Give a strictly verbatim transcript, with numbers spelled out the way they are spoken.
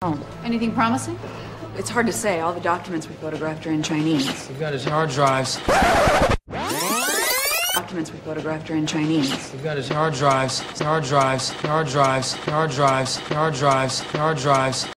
Oh, anything promising? It's hard to say. All the documents we photographed are in Chinese. We've got his hard drives. Documents we photographed are in Chinese. We've got his hard drives, hard drives, hard drives, hard drives, hard drives, hard drives.